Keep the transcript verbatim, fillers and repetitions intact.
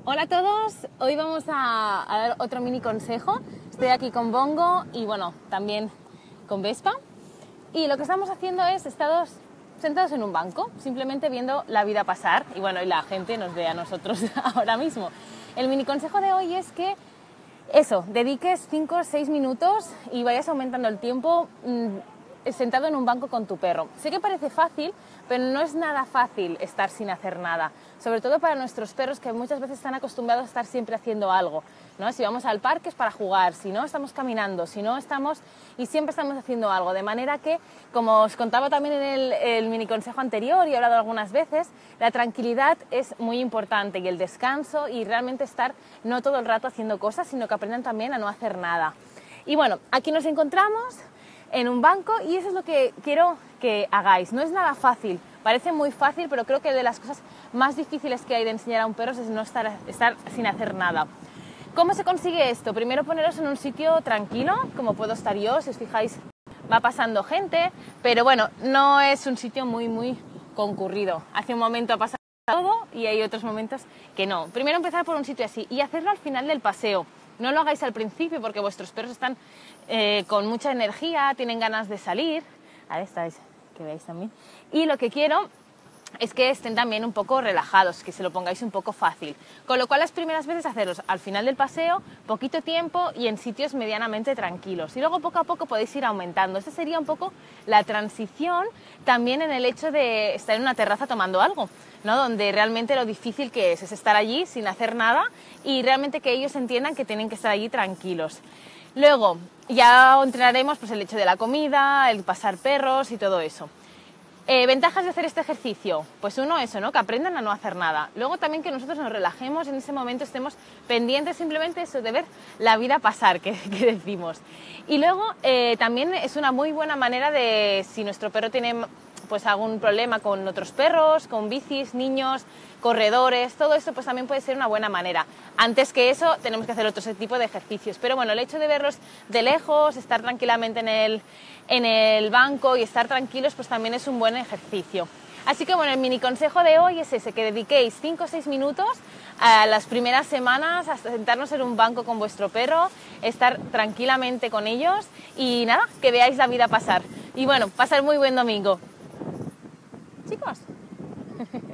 Hola a todos, hoy vamos a, a dar otro mini consejo. Estoy aquí con Bongo y bueno, también con Vespa. Y lo que estamos haciendo es estados sentados en un banco, simplemente viendo la vida pasar y bueno, y la gente nos ve a nosotros ahora mismo. El mini consejo de hoy es que eso, dediques cinco o seis minutos y vayas aumentando el tiempo mmm, sentado en un banco con tu perro. Sé que parece fácil, pero no es nada fácil estar sin hacer nada, sobre todo para nuestros perros que muchas veces están acostumbrados a estar siempre haciendo algo, ¿no? Si vamos al parque es para jugar, si no estamos caminando, si no estamos y siempre estamos haciendo algo, de manera que, como os contaba también en el, el mini consejo anterior y he hablado algunas veces, la tranquilidad es muy importante y el descanso y realmente estar no todo el rato haciendo cosas, sino que aprendan también a no hacer nada. Y bueno, aquí nos encontramos en un banco y eso es lo que quiero que hagáis. No es nada fácil, parece muy fácil, pero creo que de las cosas más difíciles que hay de enseñar a un perro es no estar, estar sin hacer nada. ¿Cómo se consigue esto? Primero poneros en un sitio tranquilo, como puedo estar yo, si os fijáis va pasando gente, pero bueno, no es un sitio muy muy concurrido. Hace un momento ha pasado todo y hay otros momentos que no. Primero empezar por un sitio así y hacerlo al final del paseo. No lo hagáis al principio porque vuestros perros están eh, con mucha energía, tienen ganas de salir. Ahí estáis, que veáis también. Y lo que quiero es que estén también un poco relajados, que se lo pongáis un poco fácil. Con lo cual las primeras veces hacerlos al final del paseo, poquito tiempo y en sitios medianamente tranquilos. Y luego poco a poco podéis ir aumentando. Esta sería un poco la transición también en el hecho de estar en una terraza tomando algo, ¿no? Donde realmente lo difícil que es es estar allí sin hacer nada y realmente que ellos entiendan que tienen que estar allí tranquilos. Luego ya entrenaremos pues, el hecho de la comida, el pasar perros y todo eso. Eh, ¿Ventajas de hacer este ejercicio? Pues uno, eso, ¿no? Que aprendan a no hacer nada. Luego también que nosotros nos relajemos, en ese momento estemos pendientes simplemente eso, de ver la vida pasar, que, que decimos. Y luego eh, también es una muy buena manera de, si nuestro perro tiene pues algún problema con otros perros, con bicis, niños, corredores, todo esto pues también puede ser una buena manera. Antes que eso tenemos que hacer otro tipo de ejercicios, pero bueno, el hecho de verlos de lejos, estar tranquilamente en el, en el banco y estar tranquilos pues también es un buen ejercicio. Así que bueno, el mini consejo de hoy es ese, que dediquéis cinco o seis minutos a las primeras semanas a sentarnos en un banco con vuestro perro, estar tranquilamente con ellos y nada, que veáis la vida pasar. Y bueno, pasar muy buen domingo. Chicos.